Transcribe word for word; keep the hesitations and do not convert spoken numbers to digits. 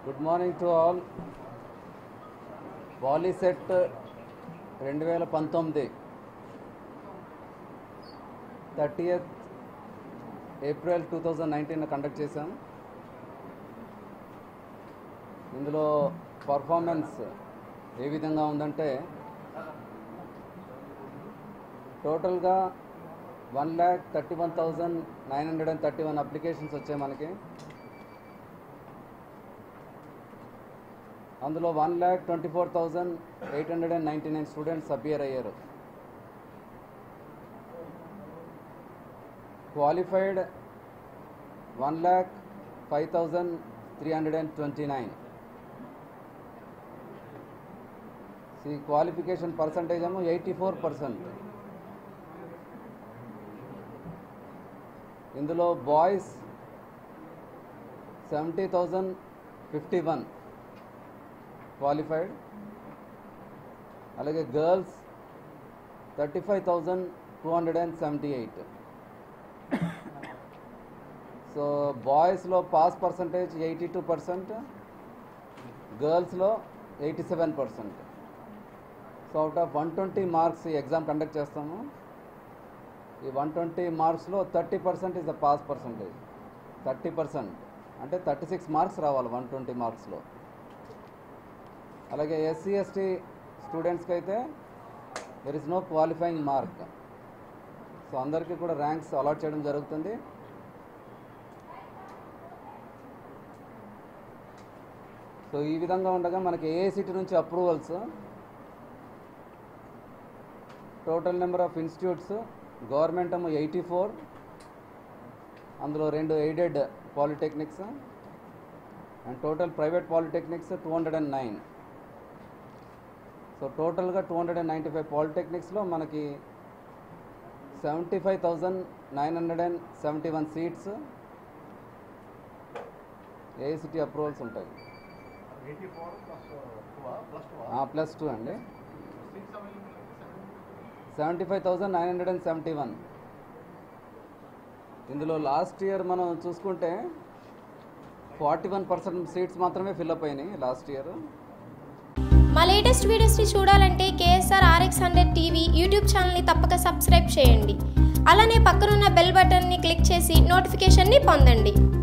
Good morning to all. Polyset రెండు వేల పంతొమ్మిది thirtieth April two thousand nineteen conduct చేశాం. ఇందులో పర్ఫార్మెన్స్ ఏ విధంగా ఉందంటే టోటల్గా one lakh thirty one thousand nine hundred and thirty one applications వచ్చాయి మనకి. అందులో one lakh twenty four thousand eight hundred and ninety nine students appear అయ్యారు. Qualified one lakh five thousand three hundred and twenty nine. ఈ qualification percentage ఏమో eighty four percent. ఇందులో boys seventy thousand fifty one qualified, అలాగే girls thirty five thousand two hundred and seventy eight. So బాయ్స్లో pass percentage eighty two percent, గర్ల్స్లో eighty seven percent. So out of one twenty marks ఈ exam conduct చేస్తాము. ఈ one twenty మార్క్స్లో thirty percent is the pass percentage. Thirty percent అంటే thirty six marks రావాలి one twenty మార్క్స్లో. అలాగే SC ST స్టూడెంట్స్కి అయితే there is no qualifying mark. So అందరికీ కూడా ర్యాంక్స్ అలాట్ చేయడం జరుగుతుంది. సో ఈ విధంగా ఉండగా మనకి ఏఐసిటీ నుంచి approvals total number of institutes government ఏమో ఎయిటీ ఫోర్, అందులో రెండు aided polytechnics and total private polytechnics two hundred and nine. So టోటల్గా two hundred and ninety five పాలిటెక్నిక్స్లో మనకి seventy five thousand nine hundred and seventy one seats AICTE approvals ఉంటాయి. Plus two అండి, seventy five thousand nine hundred and seventy one. ఇందులో last year మనం చూసుకుంటే forty one percent seats మాత్రమే fill up అయినాయి last year. మా లేటెస్ట్ వీడియోస్ని చూడాలంటే KSR RX hundred TV YouTube ఛానల్ని తప్పక సబ్స్క్రైబ్ చేయండి. అలానే పక్కనున్న బెల్ బటన్ని క్లిక్ చేసి నోటిఫికేషన్ని పొందండి.